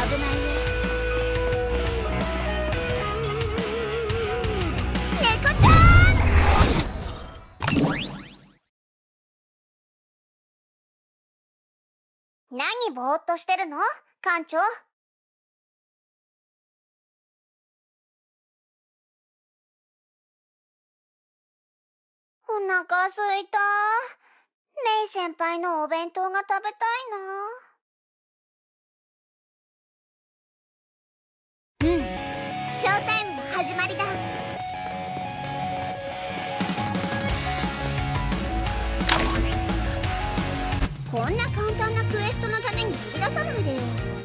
危ないよ。猫ちゃん。何ぼーっとしてるの、館長。お腹すいた。メイ先輩のお弁当が食べたいな。うん、ショータイムの始まりだ。こんな簡単なクエストのために呼び出さないでよ。